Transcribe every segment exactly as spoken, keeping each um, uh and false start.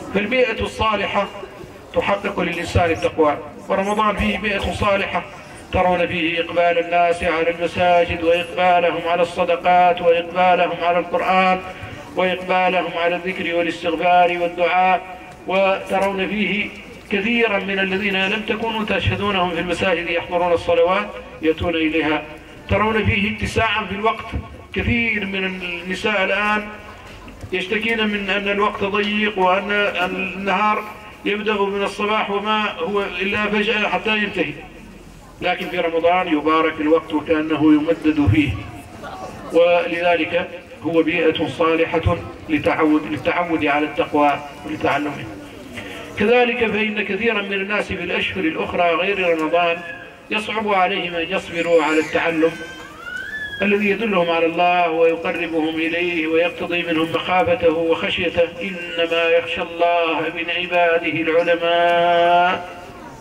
فالبيئة الصالحة تحقق للإنسان التقوى، ورمضان فيه بيئة صالحة ترون فيه إقبال الناس على المساجد، وإقبالهم على الصدقات، وإقبالهم على القرآن، وإقبالهم على الذكر والاستغفار والدعاء، وترون فيه كثيرا من الذين لم تكونوا تشهدونهم في المساجد يحضرون الصلوات يأتون إليها. ترون فيه اتساعا في الوقت، كثير من النساء الآن يشتكين من أن الوقت ضيق، وأن النهار يبدأ من الصباح وما هو إلا فجأة حتى ينتهي، لكن في رمضان يبارك الوقت وكأنه يمدد فيه، ولذلك هو بيئة صالحة للتعود, للتعود على التقوى ولتعلمه. كذلك فإن كثيرا من الناس في الأشهر الأخرى غير رمضان يصعب عليهم أن يصبروا على التعلم الذي يدلهم على الله ويقربهم إليه ويقتضي منهم مخافته وخشيته. إنما يخشى الله من عباده العلماء،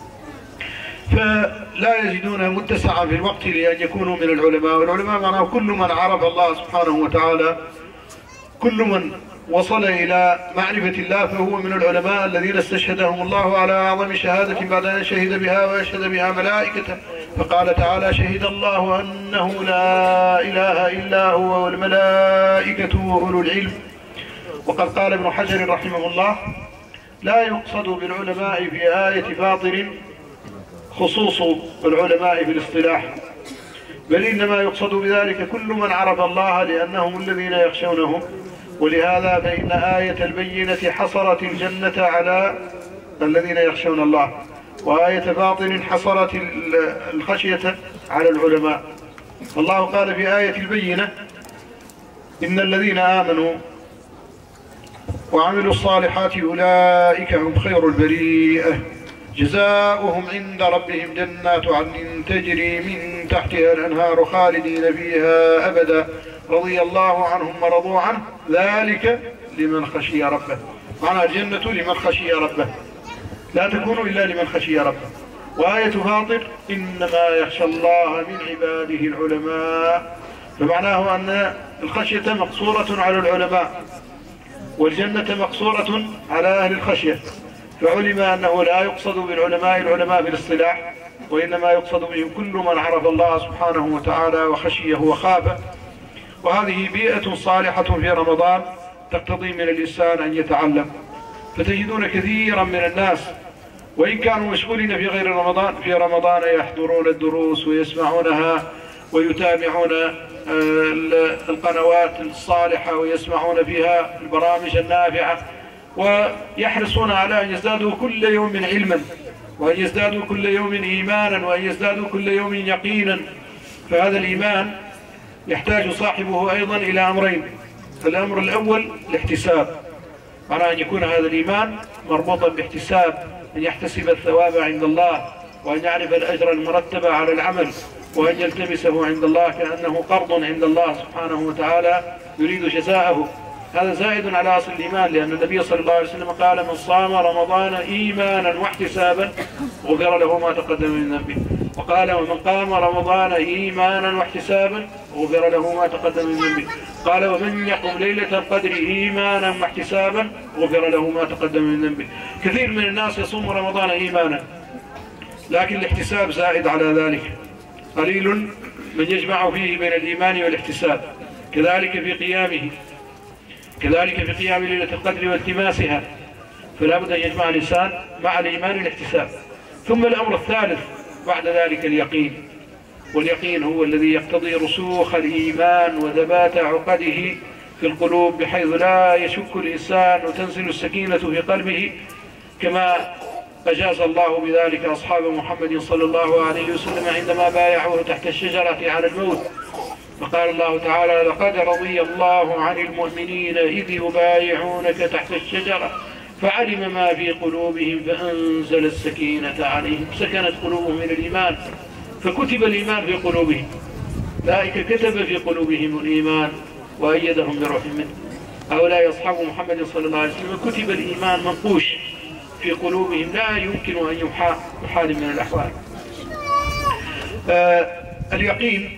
فلا يجدون متسعا في الوقت لأن يكونوا من العلماء. والعلماء معناه كل من عرف الله سبحانه وتعالى، كل من وصل إلى معرفة الله فهو من العلماء الذين استشهدهم الله على أعظم شهادة بعد أن شهد بها ويشهد بها ملائكته. فقال تعالى: شهد الله أنه لا إله إلا هو والملائكة وأولو العلم. وقد قال ابن حجر رحمه الله: لا يقصد بالعلماء في آية فاطر خصوص العلماء في الاصطلاح، بل إنما يقصد بذلك كل من عرف الله لأنهم الذين يخشونه. ولهذا فإن آية البينة حصرت الجنة على الذين يخشون الله، وآية فاطر حصرت الخشية على العلماء. الله قال في آية البينة: إن الذين آمنوا وعملوا الصالحات أولئك هم خير البريئة جزاؤهم عند ربهم جنات عدن تجري من تحتها الأنهار خالدين فيها أبدا رضي الله عنهم ورضوا عنه ذلك لمن خشي ربه. معنى الجنة لمن خشي ربه، لا تكون إلا لمن خشي ربه. وآية فاطر: إنما يخشى الله من عباده العلماء، فمعناه أن الخشية مقصورة على العلماء، والجنة مقصورة على أهل الخشية. فعلم أنه لا يقصد بالعلماء العلماء بالاصطلاح، وإنما يقصد بهم كل من عرف الله سبحانه وتعالى وخشيه وخافه. وهذه بيئة صالحة في رمضان تقتضي من الإنسان أن يتعلم. فتجدون كثيرا من الناس وإن كانوا مشغولين في غير رمضان في رمضان يحضرون الدروس ويسمعونها ويتابعون القنوات الصالحة ويسمعون فيها البرامج النافعة، ويحرصون على أن يزدادوا كل يوم علما، وأن يزدادوا كل يوم إيمانا، وأن يزدادوا كل يوم يقينا. فهذا الإيمان يحتاج صاحبه أيضا إلى أمرين. الأمر الأول الاحتساب، معنى أن يكون هذا الإيمان مربوطا باحتساب، أن يحتسب الثواب عند الله، وأن يعرف الأجر المرتب على العمل، وأن يلتمسه عند الله كأنه قرض عند الله سبحانه وتعالى يريد جزاءه. هذا زائد على أصل الإيمان، لأن النبي صلى الله عليه وسلم قال: من صام رمضان إيمانا واحتسابا غفر له ما تقدم من ذنبه. وقال: ومن قام رمضان إيمانا واحتسابا غفر له ما تقدم من ذنبه. قال: ومن يقم ليلة القدر إيمانا واحتسابا غفر له ما تقدم من ذنبه. كثير من الناس يصوم رمضان إيمانا، لكن الاحتساب زائد على ذلك، قليل من يجمع فيه بين الإيمان والاحتساب. كذلك في قيامه، كذلك في قيام ليلة القدر والتماسها، فلا بد أن يجمع الإنسان مع الإيمان والاحتساب. ثم الأمر الثالث بعد ذلك اليقين، واليقين هو الذي يقتضي رسوخ الإيمان وثبات عقده في القلوب، بحيث لا يشك الإنسان وتنزل السكينة في قلبه، كما أجاز الله بذلك أصحاب محمد صلى الله عليه وسلم عندما بايعوه تحت الشجرة على الموت. فقال الله تعالى: لقد رضي الله عن المؤمنين إذ يبايعونك تحت الشجرة فعلم ما في قلوبهم فأنزل السكينة عليهم. سكنت قلوبهم من الإيمان، فكتب الإيمان في قلوبهم. أولئك كتب في قلوبهم الإيمان وأيدهم بروح منه. هؤلاء أصحاب محمد صلى الله عليه وسلم كتب الإيمان منقوش في قلوبهم، لا يمكن أن يحال بحال من الأحوال. آه اليقين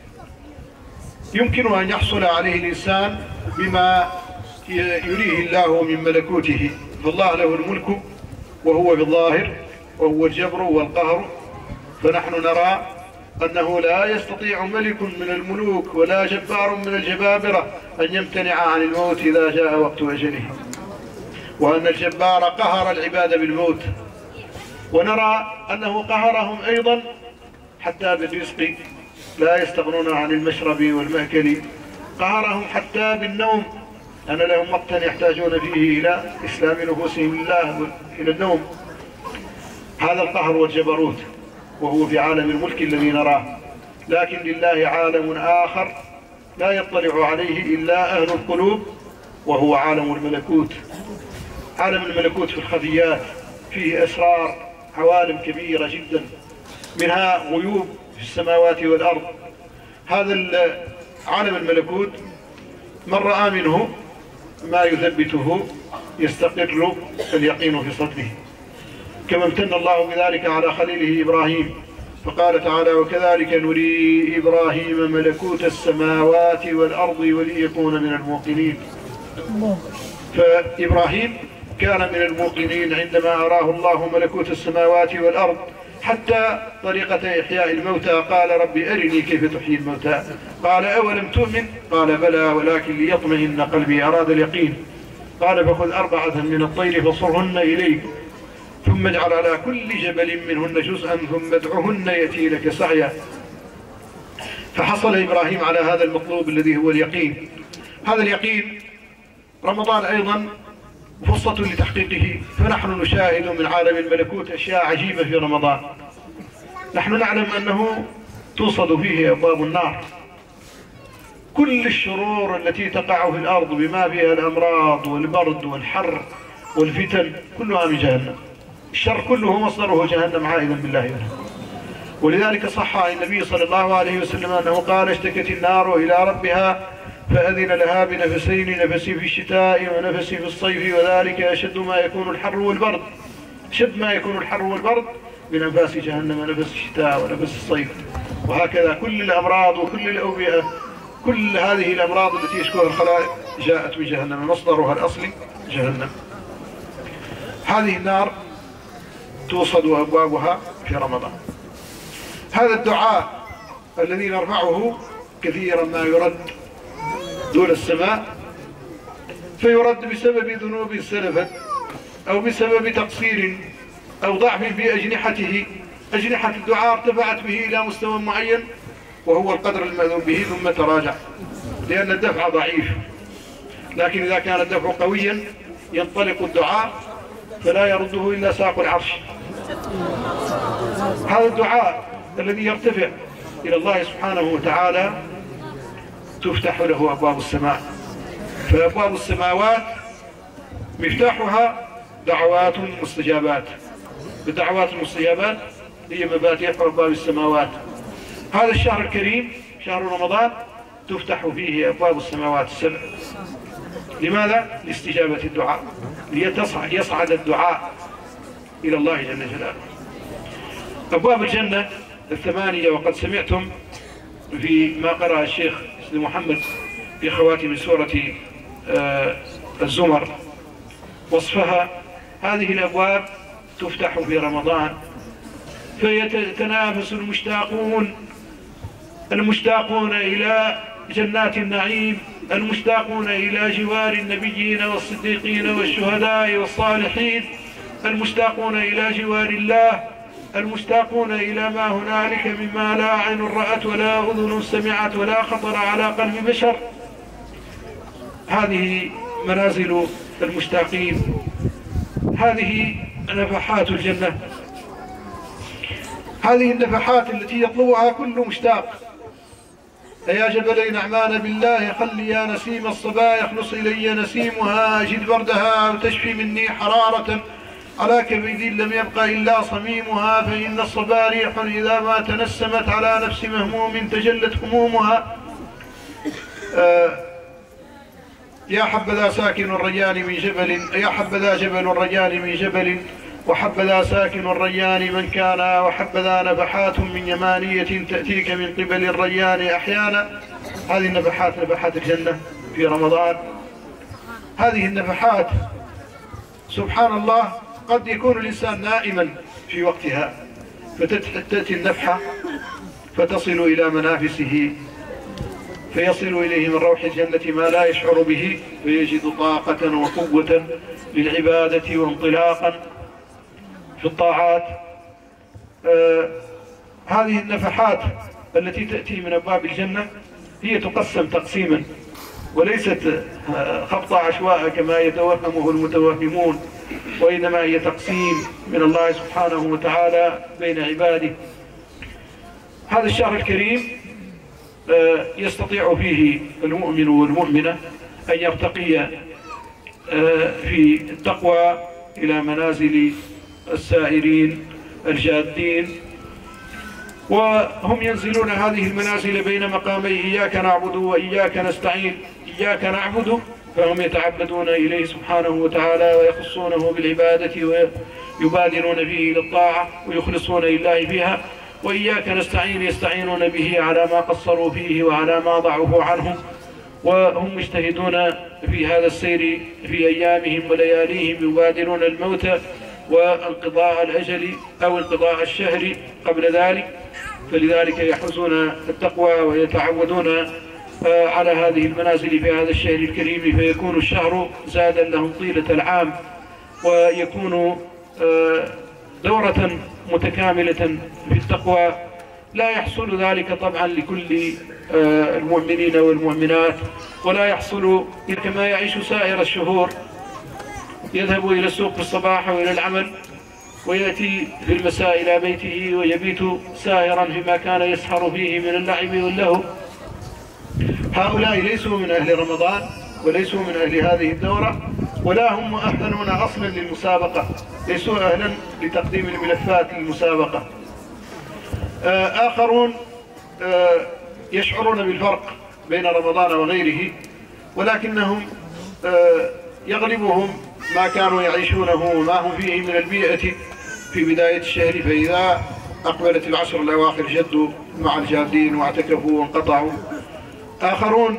يمكن أن يحصل عليه الإنسان بما يريه الله من ملكوته فالله له الملك وهو بالظاهر وهو الجبر والقهر، فنحن نرى أنه لا يستطيع ملك من الملوك ولا جبار من الجبابرة أن يمتنع عن الموت إذا جاء وقت أجله، وأن الجبار قهر العباد بالموت. ونرى أنه قهرهم أيضا حتى بالرزق، لا يستغنون عن المشرب والمأكل، قهرهم حتى بالنوم، أن لهم وقتا يحتاجون فيه إلى إسلام نفوسهم لله إلى النوم. هذا القهر والجبروت وهو في عالم الملك الذي نراه، لكن لله عالم آخر لا يطلع عليه إلا أهل القلوب، وهو عالم الملكوت. عالم الملكوت في الخفيات فيه أسرار، عوالم كبيرة جدا، منها غيوب في السماوات والأرض. هذا عالم الملكوت من رأى منه ما يثبته يستقر اليقين في صدره، كما امتن الله بذلك على خليله إبراهيم، فقال تعالى: وكذلك نري إبراهيم ملكوت السماوات والأرض وليكون من الموقنين. فإبراهيم كان من الموقنين عندما أراه الله ملكوت السماوات والأرض، حتى طريقة إحياء الموتى قال: رب أرني كيف تحيي الموتى، قال: أولم تؤمن؟ قال: بلى ولكن ليطمئن قلبي. أراد اليقين. قال: فخذ أربعة من الطير فصرهن إليك ثم اجعل على كل جبل منهن جزءا ثم ادعهن يأتي لك سعيا. فحصل إبراهيم على هذا المطلوب الذي هو اليقين. هذا اليقين رمضان أيضا فرصة لتحقيقه، فنحن نشاهد من عالم الملكوت أشياء عجيبة في رمضان. نحن نعلم أنه توصد فيه أبواب النار، كل الشرور التي تقع في الأرض بما فيها الأمراض والبرد والحر والفتن كلها من جهنم. الشر كله مصدره جهنم عائدا بالله منه. ولذلك صح عن النبي صلى الله عليه وسلم أنه قال: اشتكت النار إلى ربها فأذن لها بنفسين، نفس في الشتاء ونفس في الصيف، وذلك أشد ما يكون الحر والبرد. أشد ما يكون الحر والبرد من أنفاس جهنم، نفس الشتاء ونفس الصيف. وهكذا كل الأمراض وكل الأوبئة، كل هذه الأمراض التي يشكوها الخلائق جاءت من جهنم، مصدرها الأصلي جهنم. هذه النار توصد أبوابها في رمضان. هذا الدعاء الذي نرفعه كثيرا ما يرد دون السماء، فيرد بسبب ذنوب سلفت أو بسبب تقصير أو ضعف في أجنحته. أجنحة الدعاء ارتفعت به إلى مستوى معين وهو القدر المأذون به، ثم تراجع لأن الدفع ضعيف. لكن إذا كان الدفع قويا ينطلق الدعاء فلا يرده إلا ساق العرش. هذا الدعاء الذي يرتفع إلى الله سبحانه وتعالى تفتح له أبواب السماء، فأبواب السماوات مفتاحها دعوات مستجابات. بالدعوات المستجابات هي مفاتيح أبواب السماوات. هذا الشهر الكريم شهر رمضان تفتح فيه أبواب السماوات السبع. لماذا؟ لاستجابة الدعاء، ليصعد الدعاء إلى الله جل جلاله. أبواب الجنة الثمانية، وقد سمعتم في ما قرأ الشيخ محمد في خواتم سورة الزمر وصفها. هذه الأبواب تفتح في رمضان، فيتنافس المشتاقون المشتاقون إلى جنات النعيم، المشتاقون إلى جوار النبيين والصديقين والشهداء والصالحين، المشتاقون إلى جوار الله، المشتاقون إلى ما هنالك مما لا عين رأت ولا أذن سمعت ولا خطر على قلب بشر. هذه منازل المشتاقين، هذه نفحات الجنة، هذه النفحات التي يطلبها كل مشتاق. يا جبلي نعمان بالله خلي يا نسيم الصبا يخلص إلي نسيمها، أجد بردها وتشفي مني حرارة على كبد لم يبق إلا صميمها، فإن الصبا ريح إذا ما تنسمت على نفس مهموم تجلت همومها. آه يا حبذا ساكن الريان من جبل، يا حبذا جبل الريان من جبل، وحبذا ساكن الريان من كان، وحبذا نفحات من يمانية تأتيك من قبل الريان أحيانا. هذه النفحات نفحات الجنة في رمضان. هذه النفحات سبحان الله قد يكون الإنسان نائما في وقتها فتأتي النفحة فتصل إلى منافسه فيصل إليه من روح الجنة ما لا يشعر به، فيجد طاقة وقوة للعبادة وانطلاقا في الطاعات. آه هذه النفحات التي تأتي من أبواب الجنة هي تقسم تقسيما، وليست خبط عشواء كما يتوهمه المتوهمون، وإنما هي تقسيم من الله سبحانه وتعالى بين عباده. هذا الشهر الكريم يستطيع فيه المؤمن والمؤمنة أن يرتقي في التقوى إلى منازل السائرين الجادين، وهم ينزلون هذه المنازل بين مقامي إياك نعبد وإياك نستعين. إياك نعبد فهم يتعبدون إليه سبحانه وتعالى ويخصونه بالعبادة ويبادرون به للطاعة ويخلصون لله فيها، وإياك نستعين يستعينون به على ما قصروا فيه وعلى ما ضعفوا عنه، وهم مجتهدون في هذا السير في أيامهم ولياليهم، يبادرون الموت وانقضاء الأجل أو انقضاء الشهر قبل ذلك، فلذلك يحرزون التقوى ويتعودون على هذه المنازل في هذا الشهر الكريم، فيكون الشهر زادا لهم طيلة العام، ويكون دورة متكاملة في التقوى. لا يحصل ذلك طبعا لكل المؤمنين والمؤمنات، ولا يحصل كما يعيش سائر الشهور، يذهب إلى السوق في الصباح وإلى العمل ويأتي في المساء إلى بيته ويبيت سائرا فيما كان يسهر فيه من اللعب واللهو. هؤلاء ليسوا من أهل رمضان وليسوا من أهل هذه الدورة، ولا هم مؤهلون أصلا للمسابقة، ليسوا أهلا لتقديم الملفات للمسابقة. آخرون يشعرون بالفرق بين رمضان وغيره، ولكنهم يغلبهم ما كانوا يعيشونه وما هم فيه من البيئة في بداية الشهر، فإذا أقبلت العشر الأواخر جدوا مع الجادين واعتكفوا وانقطعوا. آخرون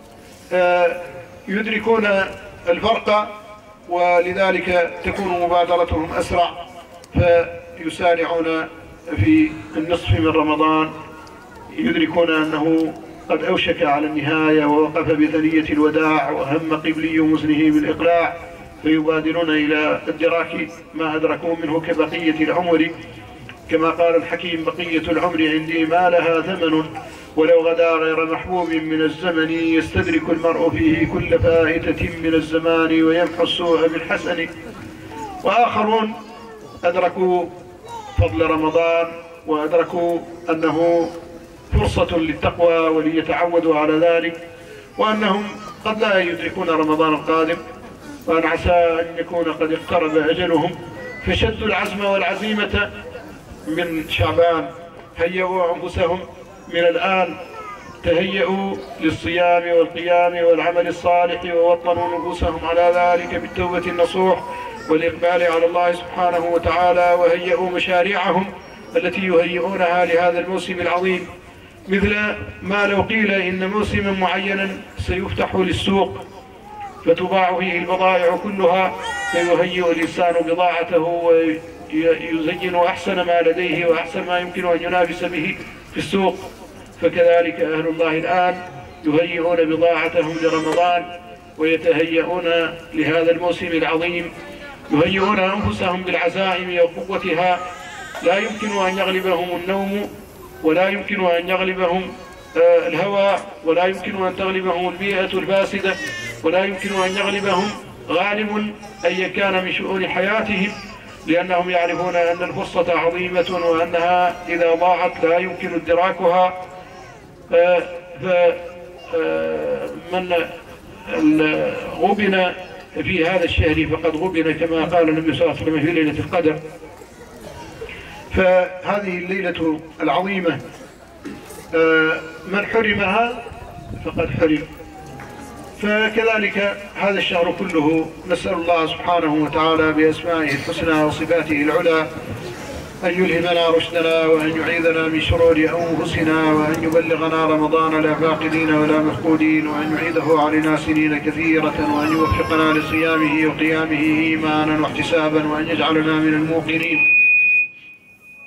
يدركون الفرق ولذلك تكون مبادرتهم أسرع، فيسارعون في النصف من رمضان، يدركون أنه قد أوشك على النهاية ووقف بثنية الوداع وهم قبلي مزنه بالإقلاع، فيبادرون إلى إدراك ما أدركوا منه كبقية العمر، كما قال الحكيم: بقية العمر عندي ما لها ثمن، ولو غدا غير محبوب من الزمن، يستدرك المرء فيه كل فائتة من الزمان، ويمحو السوء بالحسن. وآخرون أدركوا فضل رمضان وأدركوا أنه فرصة للتقوى وليتعودوا على ذلك، وأنهم قد لا يدركون رمضان القادم، وأن عسى أن يكون قد اقترب أجلهم، فشدوا العزم والعزيمة من شعبان، هيئوا أنفسهم من الآن، تهيئوا للصيام والقيام والعمل الصالح، ووطنوا نفوسهم على ذلك بالتوبة النصوح والإقبال على الله سبحانه وتعالى، وهيئوا مشاريعهم التي يهيئونها لهذا الموسم العظيم، مثل ما لو قيل إن موسما معينا سيفتح للسوق فتباع فيه البضائع كلها، فيهيئ الإنسان بضاعته ويزين أحسن ما لديه وأحسن ما يمكن أن ينافس به في السوق. فكذلك أهل الله الآن يهيئون بضاعتهم لرمضان ويتهيئون لهذا الموسم العظيم، يهيئون أنفسهم بالعزائم وقوتها، لا يمكن أن يغلبهم النوم، ولا يمكن أن يغلبهم الهوى، ولا يمكن أن تغلبهم البيئة الفاسدة، ولا يمكن أن يغلبهم غالب أيا كان من شؤون حياتهم، لأنهم يعرفون أن الفرصة عظيمة وأنها إذا ضاعت لا يمكن إدراكها. فمن غبن في هذا الشهر فقد غبن، كما قال النبي صلى الله عليه وسلم في ليلة القدر. فهذه الليلة العظيمة من حرمها فقد حرم. فكذلك هذا الشهر كله نسأل الله سبحانه وتعالى بأسمائه الحسنى وصفاته العلى أن يلهمنا رشدنا، وأن يعيذنا من شرور أنفسنا، وأن يبلغنا رمضان لا فاقدين ولا مفقودين، وأن يعيده علينا سنين كثيرة، وأن يوفقنا لصيامه وقيامه إيمانا واحتسابا، وأن يجعلنا من الموقنين.